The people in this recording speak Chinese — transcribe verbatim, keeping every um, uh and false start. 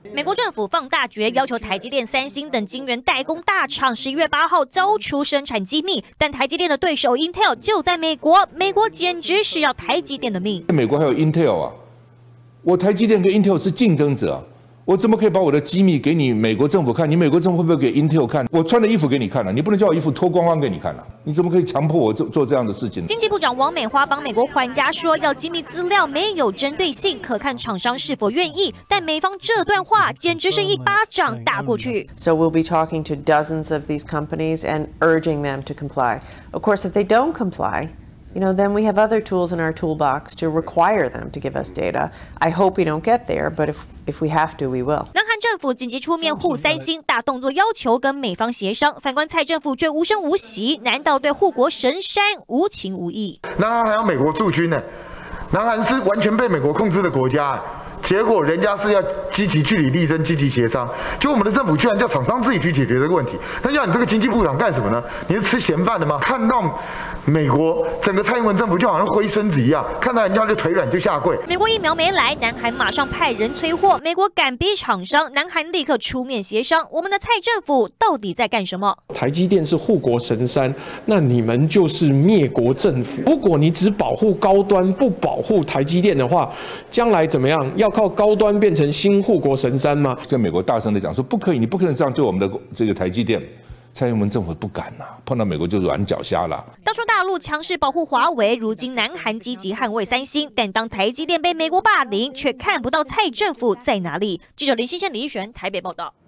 美国政府放大决，要求台积电、三星等晶圆代工大厂十一月八号交出生产机密，但台积电的对手 Intel 就在美国，美国简直是要台积电的命。 美国还有 Intel 啊，我台积电跟 Intel 是竞争者啊。 我怎么可以把我的机密给你美国政府看？你美国政府会不会给 Intel 看？我穿的衣服给你看了、啊，你不能叫我衣服脱光光给你看了、啊。你怎么可以强迫我做做这样的事情？ 经济部长王美花帮美国还家说，要机密资料没有针对性，可看厂商是否愿意。但美方这段话简直是一巴掌打过去。 So we'll be talking to dozens of these companies and urging them to comply. Of course, if they don't comply, you know, then we have other tools in our toolbox to require them to give us data. I hope we don't get there, but if if we have to, we will. 南韩政府紧急出面护三星，大动作要求跟美方协商，反观蔡政府却无声无息，难道对护国神山无情无义？ 南韩还有美国驻军呢，南韩是完全被美国控制的国家。 结果人家是要积极据理力争、积极协商，就我们的政府居然叫厂商自己去解决这个问题。那要你这个经济部长干什么呢？你是吃闲饭的吗？看到美国整个蔡英文政府就好像灰孙子一样，看到人家就腿软就下跪。 美国疫苗没来，南韩马上派人催货，美国赶逼厂商，南韩立刻出面协商。我们的蔡政府到底在干什么？ 台积电是护国神山，那你们就是灭国政府。如果你只保护高端，不保护台积电的话，将来怎么样？要 靠高端变成新护国神山吗？ 跟美国大声的讲说，不可以，你不可能这样对我们的这个台积电。蔡英文政府不敢呐、啊，碰到美国就软脚虾了。 当初大陆强势保护华为，如今南韩积极捍卫三星，但当台积电被美国霸凌，却看不到蔡政府在哪里。记者林新宪、李一璇台北报道。